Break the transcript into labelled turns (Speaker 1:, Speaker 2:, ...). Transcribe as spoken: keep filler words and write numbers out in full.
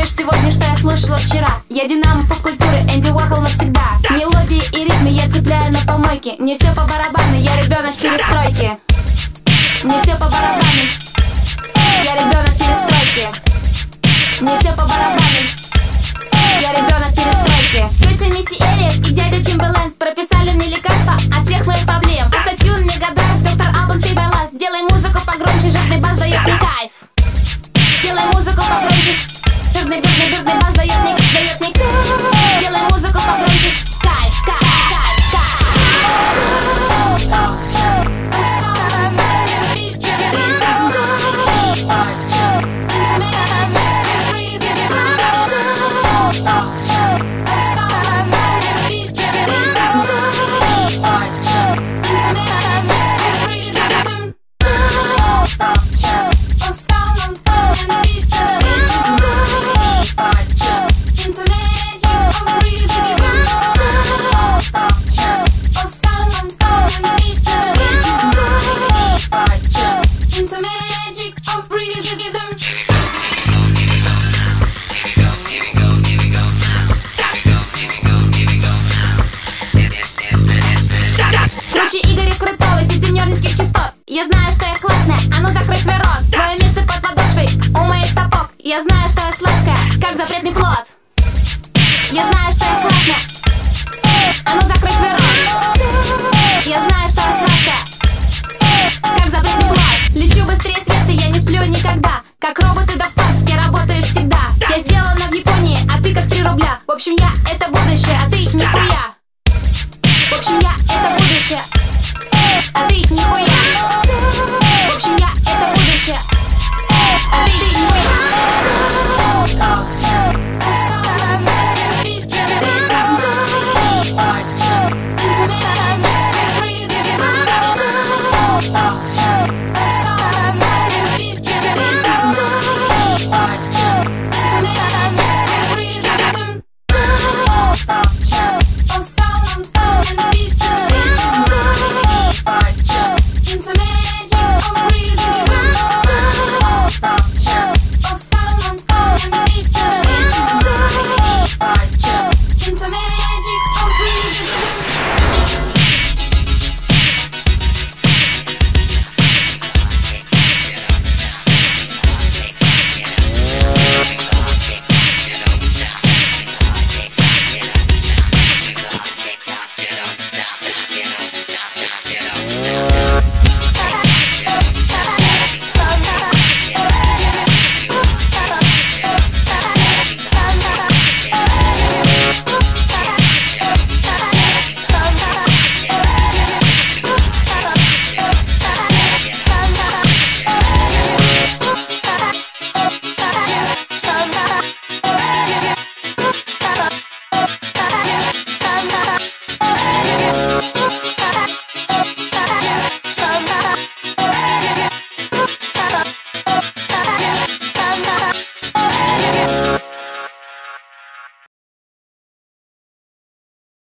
Speaker 1: слушаешь сегодня, что я слушала вчера. Я динамо поп-культуры, Энди Уорхол навсегда. Мелодии и ритмы я цепляю на помойке. Мне все по барабану, я ребенок перестройки. Мне все по барабану, я ребенок перестройки. Мне все по барабану, я ребенок перестройки. Тетя Мисси Эллиот и дядя Тимберленд прописали мне лекарства от всех моих проблем. Автотюн, мегадрайв, доктор Албан, сей байлас. Делай музыку погромче, жирный бас дает мне кайф. Делай музыку погромче, жирный, жирный, жирный бас дает мне, дает мне кайф. Делай музыку погромче, кайф, кайф, кайф, кайф. Я знаю, что я классная, а ну закрой свой рот. Твое место под подошвой у моих сапог. Я знаю, что я сладкая, как запретный плод. Я знаю, что я классная, а ну закрой свой рот. Я знаю, что я сладкая, как запретный плод. Лечу быстрее света, я не